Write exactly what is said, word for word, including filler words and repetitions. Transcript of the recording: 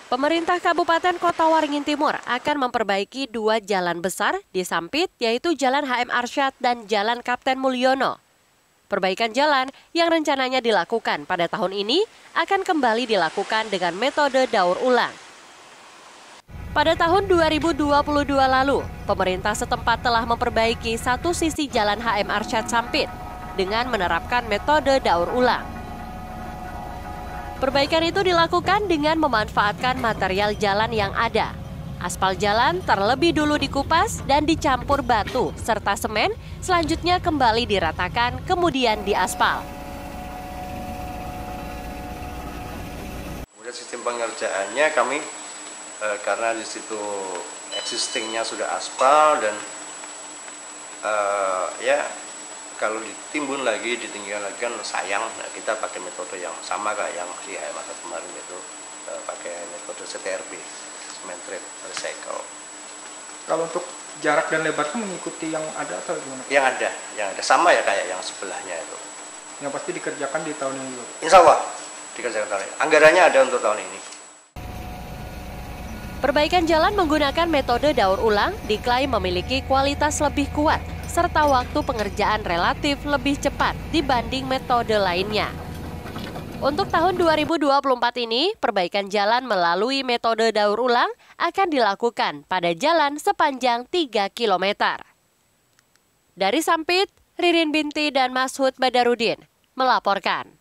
Pemerintah Kabupaten Kota Waringin Timur akan memperbaiki dua jalan besar di Sampit, yaitu Jalan H M Arsyad dan Jalan Kapten Mulyono. Perbaikan jalan yang rencananya dilakukan pada tahun ini akan kembali dilakukan dengan metode daur ulang. Pada tahun dua ribu dua puluh dua lalu, pemerintah setempat telah memperbaiki satu sisi Jalan H M Arsyad Sampit dengan menerapkan metode daur ulang. Perbaikan itu dilakukan dengan memanfaatkan material jalan yang ada. Aspal jalan terlebih dulu dikupas dan dicampur batu serta semen, selanjutnya kembali diratakan, kemudian diaspal. Kemudian sistem pengerjaannya kami eh, karena di situ existingnya sudah aspal dan eh, ya kalau ditimbun lagi, ditinggikan lagi kan sayang. Nah, kita pakai metode yang sama kayak yang di H M Arsyad kemarin, itu eh, pakai metode C T R B, cement trade recycle. Kalau untuk jarak dan lebarnya mengikuti yang ada atau gimana? Yang ada, yang ada sama ya kayak yang sebelahnya itu. Yang pasti dikerjakan di tahun ini. Insya Allah dikerjakan tahun ini. Anggarannya ada untuk tahun ini. Perbaikan jalan menggunakan metode daur ulang diklaim memiliki kualitas lebih kuat serta waktu pengerjaan relatif lebih cepat dibanding metode lainnya. Untuk tahun dua ribu dua puluh empat ini, perbaikan jalan melalui metode daur ulang akan dilakukan pada jalan sepanjang tiga kilometer. Dari Sampit, Ririn Binti dan Mashud Badarudin melaporkan.